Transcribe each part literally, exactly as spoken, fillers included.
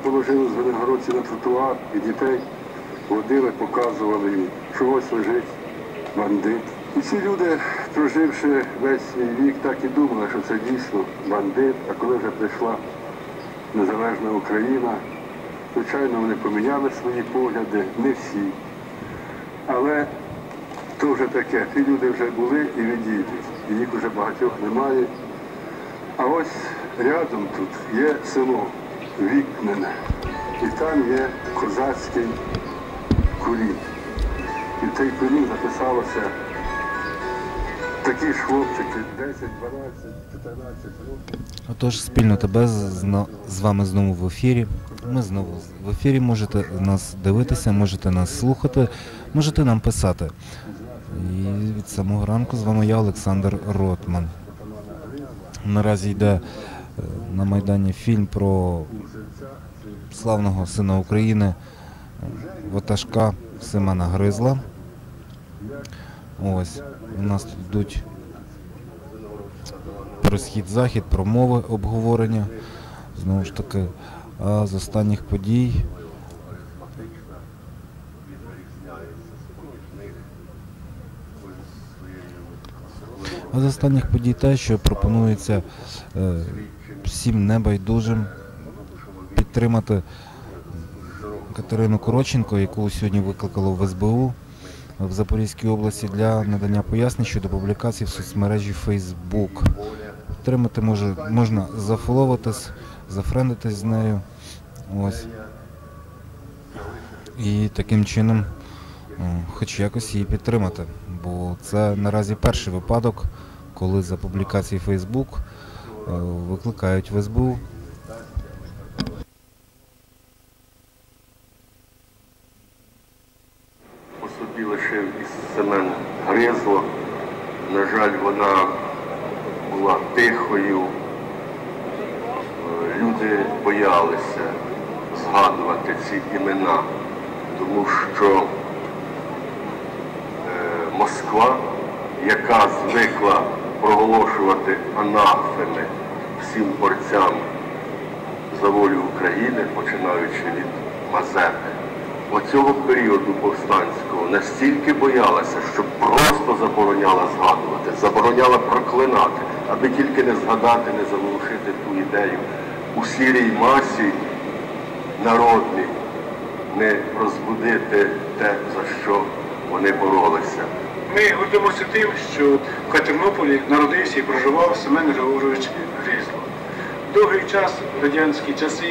положили звенигородці на тротуар і дітей водили, показували їм, що ось лежить бандит. І ці люди, проживши весь свій вік, так і думали, що це дійсно бандит, а коли вже прийшла незалежна Україна, звичайно, вони поміняли свої погляди, не всі. Але то вже таке, ті люди вже були і відійдуть, і їх вже багатьох немає. А ось рядом тут є село Вікнене, і там є козацький курінь. І в цей курінь записалося такі ж хлопчики, десять, дванадцять, чотирнадцять років. Отож, спільно тебе з вами знову в ефірі. Ми знову в ефірі, можете нас дивитися, можете нас слухати, можете нам писати. І від самого ранку з вами я, Олександр Ротман. Наразі йде на Майдані фільм про славного сина України, ватажка Семена Гризла. Ось, у нас тут йдуть про схід-захід, промови, обговорення. Знову ж таки, а з останніх подій А з останніх подій те, що пропонується е, всім небайдужим підтримати Катерину Коротченко, яку сьогодні викликало в ес бе у в Запорізькій області для надання пояснень щодо публікацій в соцмережі Facebook. Підтримати може, можна зафоловитись, зафрендитись з нею. Ось. І таким чином хоч якось її підтримати. Бо це наразі перший випадок, коли за публікації Facebook викликають в ес бе у. По собі лишив із Семен Гризло. На жаль, вона була тихою. Люди боялися згадувати ці імена, тому що Москва, яка звикла проголошувати анафеми всім борцям за волю України, починаючи від Мазепи, оцього періоду повстанського настільки боялася, що просто забороняла згадувати, забороняла проклинати, аби тільки не згадати, не заглушити ту ідею у сірій масі народній, не розбудити те, за що вони боролися. Ми гордимося тим, що в Тернополі народився і проживав Семен Григорович Гризло. Довгий час, в радянські часи,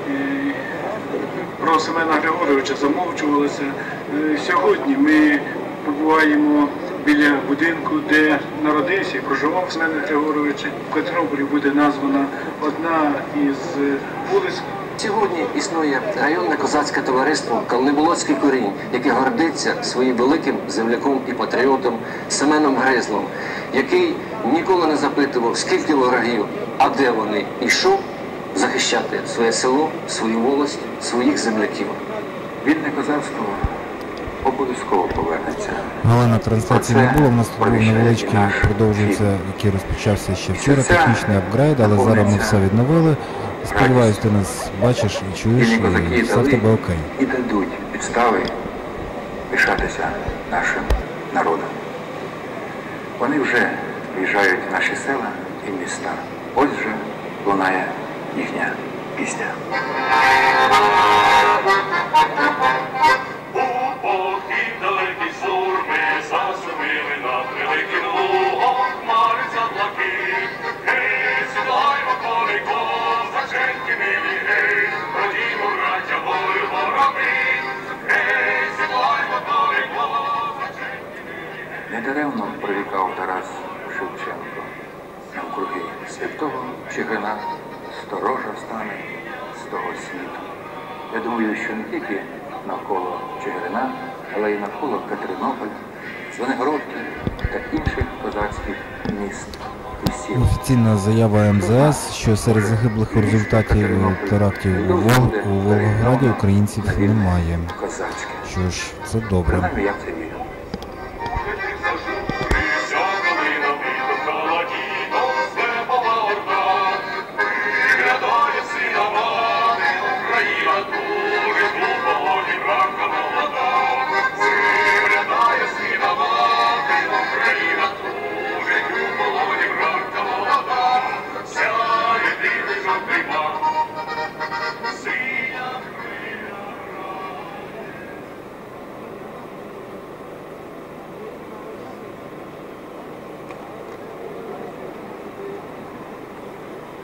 про Семена Григоровича замовчувалося. Сьогодні ми побуваємо біля будинку, де народився і проживав Семен Григорович. В Тернополі буде названа одна із вулиць. Сьогодні існує районне козацьке товариство «Калниболоцький корінь», яке гордиться своїм великим земляком і патріотом Семеном Гризлом, який ніколи не запитував, скільки ворогів, а де вони, йшов захищати своє село, свою волость, своїх земляків. Вільне козацтво обов'язково повернеться. Галина, трансляції не було, у нас тут був невеличкий, продовжується, який розпочався ще вчора, технічний апгрейд, але зараз ми все відновили. Сподіваюсь, ти нас бачиш і чуєш, і все в тебе окей. І дадуть підстави пишатися нашим народом. Вони вже виїжджають в наші села і міста. Ось вже лунає їхня пісня. У похід далекий сур ми засумили над великим лугом, хмари заблакить. Гей, сідлаймо конико, заченьки милі, гей, родімо, браття, волю воробить. Гей, сідлаймо конико, заченьки милі, гей. Недаремно прорікав Тарас Шевченко. Навкруги святого Чигирина сторожа стане з того світу. Я думаю, що не тільки навколо Чигирина, але й навколо Катеринополя, Звенигородки та інших козацьких міст і сіл. Офіційна заява ем зе ес, що серед загиблих у результаті терактів у, Вол... у Волгограді українців немає. Що ж, це добре. Принаймні, я в це вірю. Виглядає сина мати, Україна.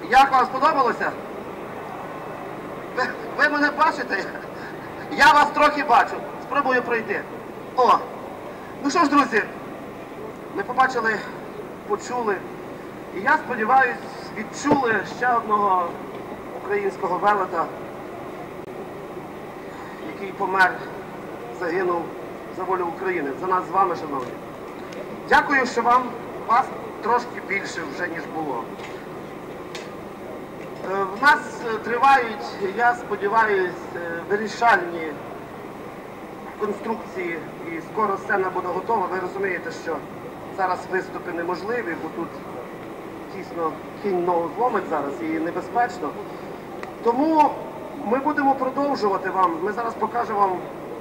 Як вам сподобалося? Ви, ви мене бачите? Я вас трохи бачу. Спробую пройти. О! Ну що ж, друзі, ми побачили, почули. І я сподіваюся, відчули ще одного українського велета, який помер, загинув за волю України. За нас з вами, шановні. Дякую, що вам вас трошки більше вже, ніж було. В нас тривають, я сподіваюся, вирішальні конструкції, і скоро сцена буде готова. Ви розумієте, що зараз виступи неможливі, бо тут тісно кінь ногу зломить зараз і небезпечно. Тому ми будемо продовжувати вам. Ми зараз покажемо вам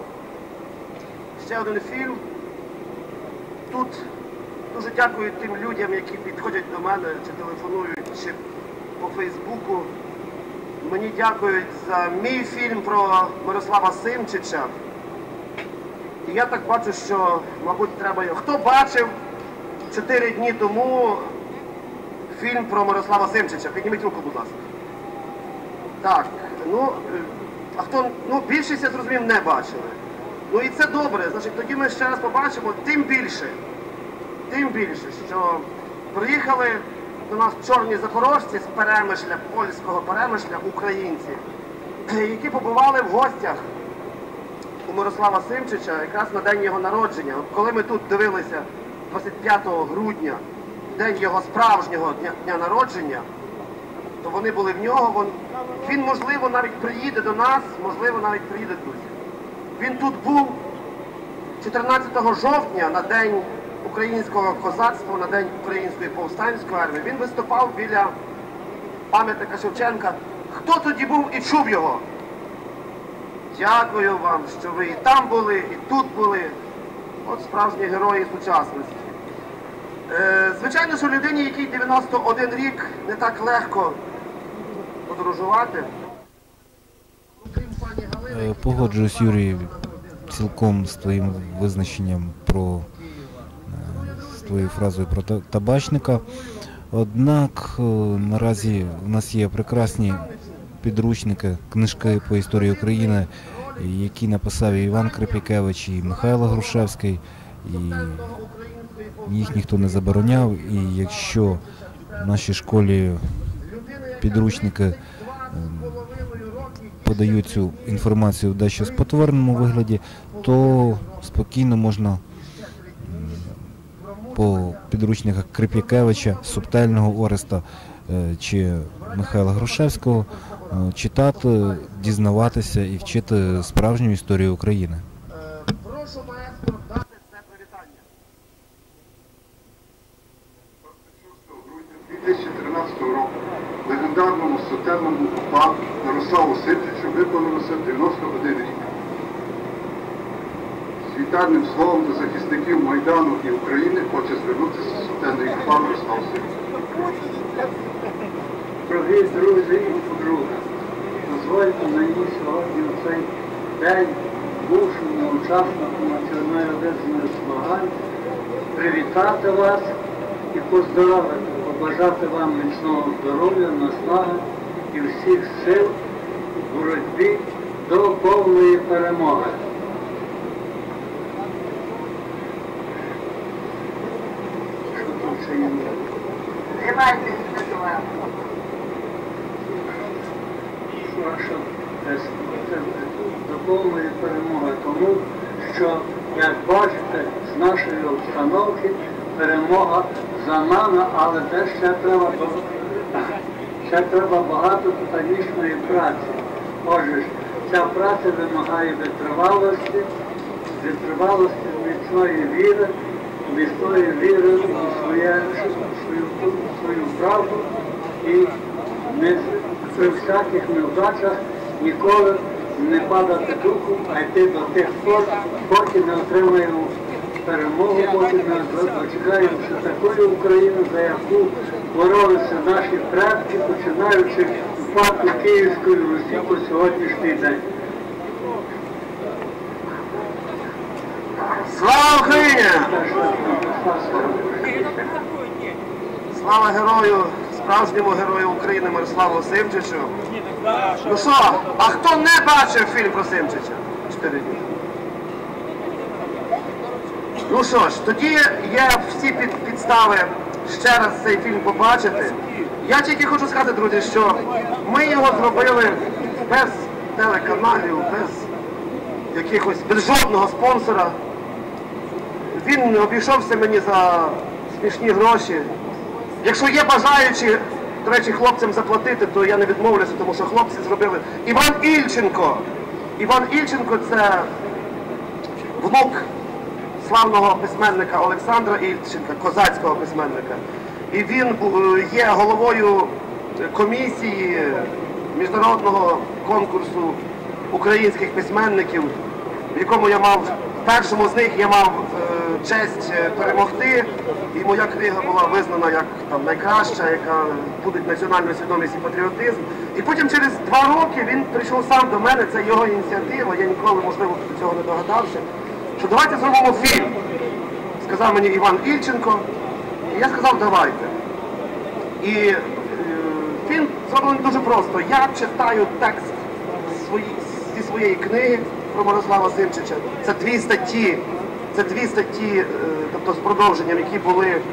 ще один фільм. Тут дуже дякую тим людям, які підходять до мене, чи телефонують, чи по Фейсбуку. Мені дякують за мій фільм про Мирослава Симчича. І я так бачу, що, мабуть, треба його. Хто бачив чотири дні тому фільм про Мирослава Симчича? Підніміть руку, будь ласка. Так, ну, а хто, ну, більшість, я зрозумів, не бачили. Ну і це добре, значить, тоді ми ще раз побачимо, тим більше, тим більше, що приїхали до нас чорні запорожці з Перемишля, польського Перемишля, українці, які побували в гостях у Мирослава Симчича якраз на день його народження. Коли ми тут дивилися двадцять п'ятого грудня, день його справжнього дня, дня народження, то вони були в нього. Він, він, можливо, навіть приїде до нас, можливо, навіть приїде, друзі. Він тут був чотирнадцятого жовтня на день українського козацтва, на день української повстанської армії. Він виступав біля пам'ятника Шевченка. Хто тоді був і чув його? Дякую вам, що ви і там були, і тут були. От справжні герої сучасності. Е, звичайно, що людині, якій дев'яносто один рік, не так легко подорожувати. Погоджуюсь, Юрій, цілком з твоїм визначенням про, з твоєю фразою про табачника. Однак наразі в нас є прекрасні підручники, книжки по історії України, які написав і Іван Крипікевич, і Михайло Грушевський, і їх ніхто не забороняв. І якщо в нашій школі підручники подають цю інформацію в дещо спотвореному вигляді, то спокійно можна по підручниках Крипікевича, Субтельного Ореста чи Михайла Грушевського читати, дізнаватися і вчити справжню історію України. Прошу маестро дати це привітання. двадцять шостого грудня дві тисячі тринадцятого року легендарному сотенному упа Мирославу Симчичу виповнилося дев'яносто один рік. З вітальним словом до захисників Майдану і України хоче звернутися сотенний упа Мирослав Симчич. Дорогі друзі і подруги, дозвольте мені сьогодні в цей день бувшому учаснику національно-визвольних змагань привітати вас і поздоровити, побажати вам міцного здоров'я, наснаги і всіх сил в боротьбі до повної перемоги. Що тут ще є? Тримайте слова. Що це до повної перемоги, тому що, як бачите, з нашої обстановки перемога за нами, але теж ще треба, ще треба багато титанічної праці. Отже, ця праця вимагає витривалості, витривалості міцної віри, міцної віри у своє, свою, свою правду і не при всяких невдачах ніколи не падати духом, а йти до тих пор, поки не отримаємо перемогу, поки не дочекаємо такої України, за яку боролися наші предки, починаючи впадку Київської Русі по сьогоднішній день. Слава Україні! Слава герою! справжньому герою України Мирославу Симчичу. Ну що, а хто не бачив фільм про Симчича? Чотири дні. Ну що ж, тоді є всі під, підстави ще раз цей фільм побачити. Я тільки хочу сказати, друзі, що ми його зробили без телеканалів, без якихось, без жодного спонсора. Він обійшовся мені за смішні гроші. Якщо є бажаючі, до речі, хлопцям заплатити, то я не відмовлюся, тому що хлопці зробили. Іван Ільченко. Іван Ільченко – це внук славного письменника Олександра Ільченка, козацького письменника. І він є головою комісії міжнародного конкурсу українських письменників, в якому я мав, в першому з них я мав е, честь перемогти, і моя книга була визнана як там, найкраща, яка буде національну свідомість і патріотизм. І потім через два роки він прийшов сам до мене, це його ініціатива, я ніколи, можливо, до цього не догадався, що давайте зробимо фільм, сказав мені Іван Ільченко, і я сказав, давайте. І е, фільм зроблений дуже просто. Я читаю текст свої, зі своєї книги про Мирослава Симчича. Це дві статті, це дві статті, е, тобто з продовженням, які були е,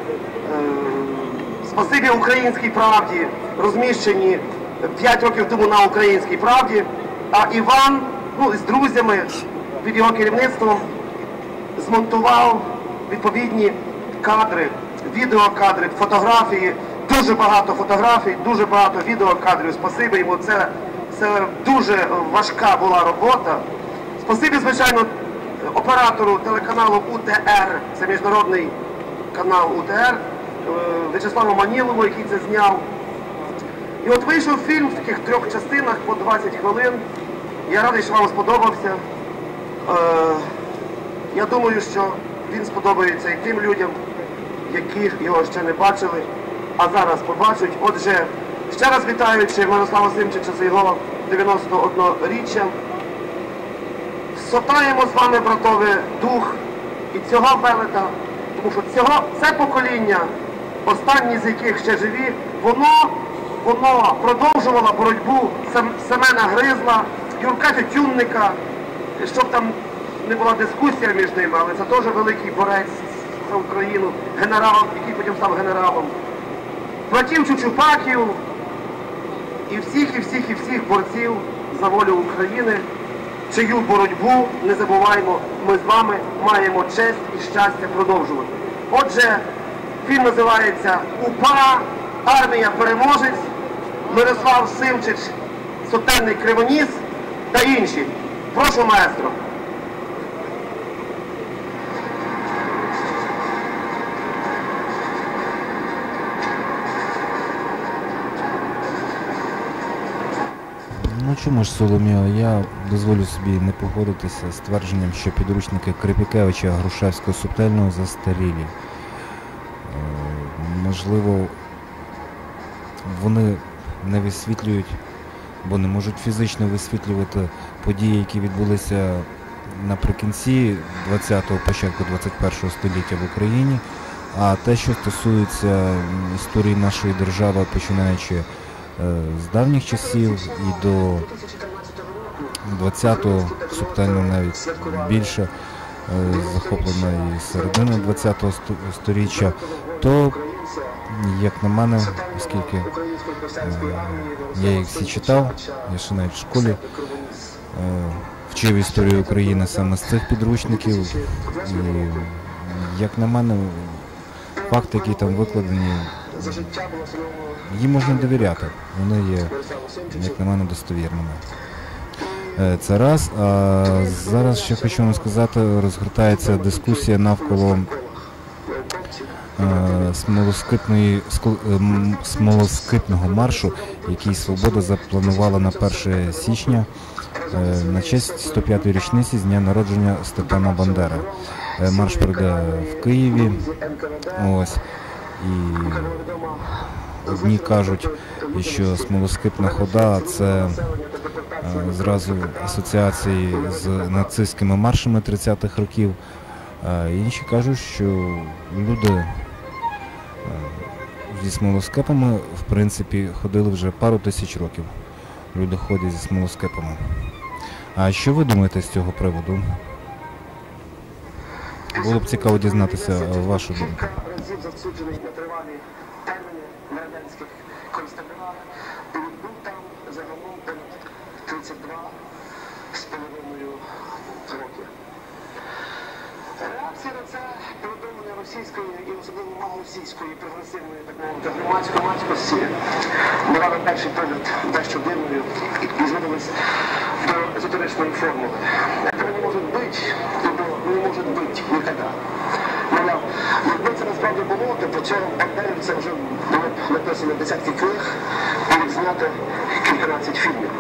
спасибі Українській правді, розміщені п'ять років тому на Українській правді. А Іван, ну, з друзями під його керівництвом змонтував відповідні кадри, відеокадри, фотографії, дуже багато фотографій, дуже багато відеокадрів. Спасибі йому, це, це дуже важка була робота. Спасибі, звичайно, оператору телеканалу У Т Р, це міжнародний канал У Т Р, В'ячеславу Манілову, який це зняв. І от вийшов фільм в таких трьох частинах по двадцять хвилин. Я радий, що вам сподобався. Я думаю, що він сподобається і тим людям, які його ще не бачили, а зараз побачать. Отже, ще раз вітаючи Мирослава Симчича з його дев'яносто одноріччям, сотаємо з вами, братове, дух і цього велета, тому що цього, це покоління, останні з яких ще живі, воно, воно продовжувало боротьбу Семена Гризла, Юрка Тютюнника, щоб там не була дискусія між ними, але це теж великий борець за Україну, генерал, який потім став генералом. Братів Чучупаків і всіх, і всіх, і всіх борців за волю України, чию боротьбу, не забуваємо, ми з вами маємо честь і щастя продовжувати. Отже, фільм називається «УПА. Армія переможець», Мирослав Симчич, Сотенний Кривоніс та інші. Прошу, маестро. Ну чому ж, Соломіо, я дозволю собі не погодитися з твердженням, що підручники Крипікевича, Грушевського, Субтельного застарілі. Е, можливо, вони не висвітлюють, бо не можуть фізично висвітлювати події, які відбулися наприкінці ХХ-го, початку двадцять першого століття в Україні, а те, що стосується історії нашої держави, починаючи з давніх часів і до ХХ-го, субтельно навіть більше, захоплена і середина ХХ-го сторіччя, то, як на мене, оскільки я їх всі читав, я ще навіть в школі вчив історію України саме з цих підручників, і, як на мене, факти, які там викладені, їм можна довіряти, вони є, як на мене, достовірними. Це раз. А зараз ще хочу вам сказати, розгортається дискусія навколо смолоскипної, смолоскипного маршу, який «Свобода» запланувала на перше січня на честь сто п'ятої річниці з дня народження Степана Бандери. Марш пройде в Києві. Ось. І одні кажуть, що смолоскипна хода – це зразу асоціації з нацистськими маршами тридцятих років, а інші кажуть, що люди зі смолоскипами, в принципі, ходили вже пару тисяч років. Люди ходять зі смолоскипами. А що ви думаєте з цього приводу? Було б цікаво дізнатися вашу думку. Кілька разів засуджений на тривалі терміни в радянських концтаборах і відбув там загалом понад тридцять два з половиною роки. Реакція на це повідомлення російської і особливо малоросійської прогресивної, так мовити, громадської громадськості була на перший погляд дещо дивною і зводилась до езотеричної формули. Этого не може бути, ибо не може бути ніколи. Мовляв, якби це насправді було, то про цього бандерівця вже було б написано десятки книг і відзнято кільканадцять фільмів.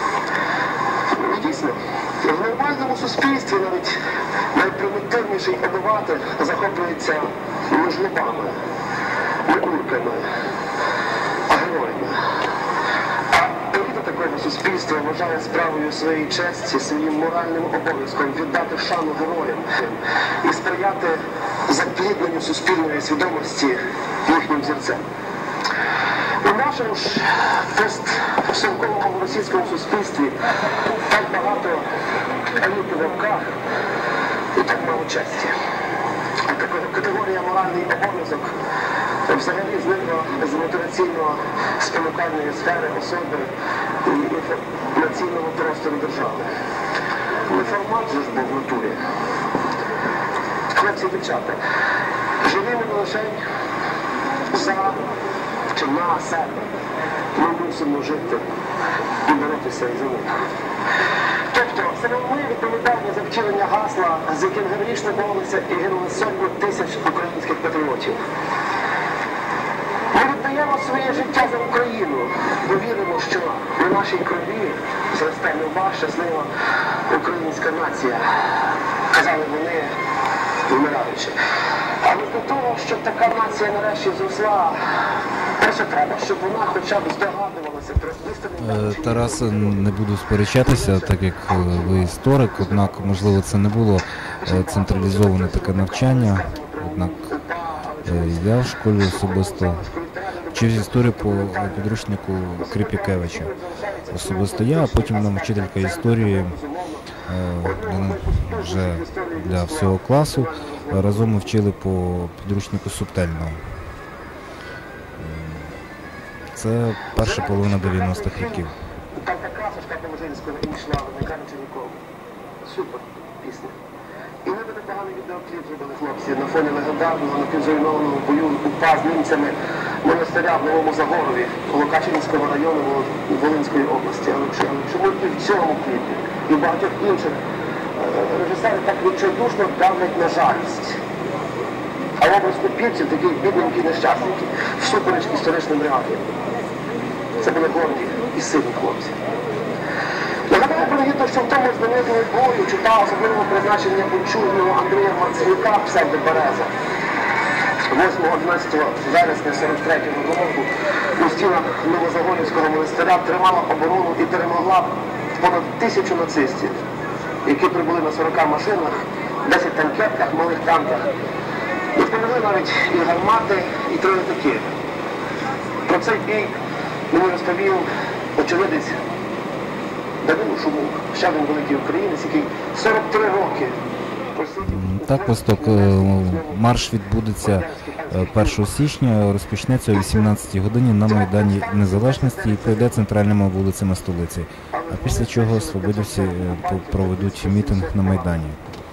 І дійсно, в нормальному суспільстві навіть найпримітивніший обиватель захоплюється не жлобами, не урками, а героями. А еліта такого суспільства вважає справою своєї честі, своїм моральним обов'язком віддати шану героям і сприяти заплідненню суспільної свідомості їхнім зірцем. У нашому ж постсовковому російському суспільстві так багато еліти в руках і так мало честі. А така категорія моральний обов'язок взагалі зникла з мотиваційно-спонукальної сфери особи і інформаційного простору держави. Не формат же ж був в натурі. Хлопці і дівчата, живімо не лише за чи на себе. Ми мусимо жити і боротися і за них. Тобто, саме ми відповідальні за втілення гасла, з яким героїчно боролися і гинули сотні тисяч українських патріотів. Ми віддаємо своє життя за Україну, бо віримо, що на нашій крові зросте нова, щаслива українська нація. Казали вони, вмираючи. Але для того, щоб така нація нарешті зросла, перше треба, щоб вона хоча б здогадувалася про істинний... Тарас, не буду сперечатися, так як ви історик, однак, можливо, це не було централізоване таке навчання, однак я в школі особисто вчив історію по підручнику Кріпікевича. Особисто я, а потім нам вчителька історії вже для всього класу. Разом ми вчили по підручнику Субтельного. Це перша половина дев'яностих років. Там така Сашка Положинського і йшла, не кажучи нікому. Супер пісня. І ми би непоганий відеокліп зробили хлопці на фоні легендарного напівзруйнованого бою УПА з німцями монастиря в Новому Загорові, Локачинського району Волинської області. Але чому і в цьому кліпі, і в багатьох інших режисери так відчайдушно давлять на жалість. А образ купівців, такий бідненький нещасненький, всупереч історичним реаліям. Це були горді і сильні хлопці. Нагадаю принагідно, що в тому знаменитому бою читав особливого призначення учужного Андрія Марцелюка «Псевдо Береза». восьмого-одинадцятого вересня сорок третього року у стінах Новозагорівського монастиря тримала оборону і перемогла понад тисячу нацистів, які прибули на сорока машинах, десять танкетках, малих танках. І впливали навіть і гармати, і три літаки. Про цей бій мені розповів очевидець Данило Шумук, ще один великий українець, який сорок три роки просидів. Так, Восток, марш відбудеться першого січня, розпочнеться о вісімнадцятій годині на Майдані Незалежності і пройде центральними вулицями столиці. А після чого свободівці проведуть мітинг на Майдані.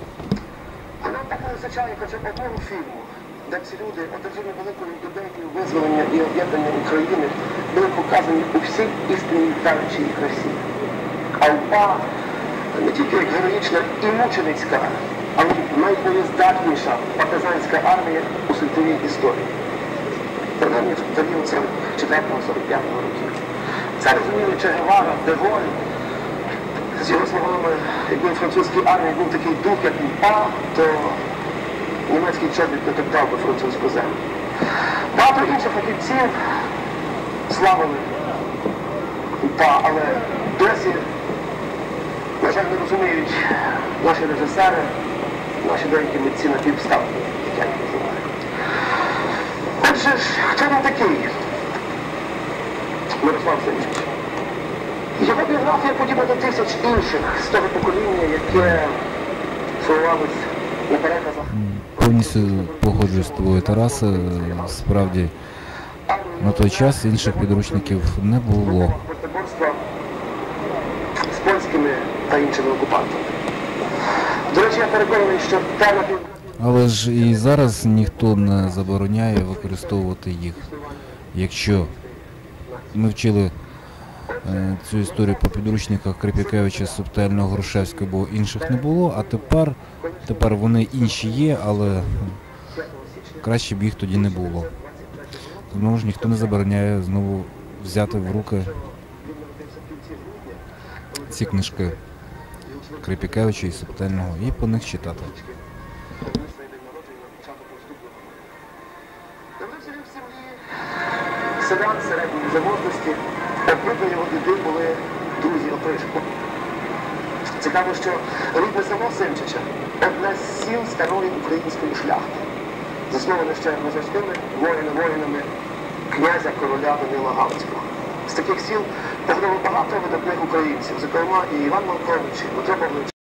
А нам так не вистачає хоча б одного фільму, де ці люди, одержимі великою ідеєю визволення і об'єднання України, були показані у всій істинній величі і красі. А УПА не тільки як героїчна і мученицька, але й найбоєздатніша партизанська армія у світовій історії. Принаймні в період сорок четвертого сорок п'ятого років. Це розуміли Че Гевара, Де Голь. З його словами, якби в французькій армії був такий дух, як УПА, то німецький чобіт не топтав би французьку землю. Багато інших фахівців славили УПА, але досі, на жаль, не розуміють наші режисери, наші деякі митці напівставки, як я їх називаю. Отже, Отже ж, хто він такий? Мирослав Семчич. Його біографія подібна до тисяч інших з того покоління, яке формувалось на переказах. Повністю погоджуюсь з тобою, Тарасе. Справді, на той час інших підручників не було. Боротьба з польськими та іншими окупантами. До речі, я переконаний, що тема... Але ж і зараз ніхто не забороняє використовувати їх. Якщо ми вчили е, цю історію по підручниках Крипікевича, Субтельного, Грушевського, бо інших не було, а тепер, тепер вони інші є, але краще б їх тоді не було. Знову ж ніхто не забороняє знову взяти в руки ці книжки Крипікевича і Субтельного і по них читати. Селян середньої заможності, обидва його діди були друзі опришку. Цікаво, що рідне село Семчича – одне з сіл старої української шляхти, засноване ще мозорськими воїнами-воїнами князя короля Данила Галицького. З таких сіл походило багато видатних українців, зокрема і Іван Малкович, і Петро Павлович.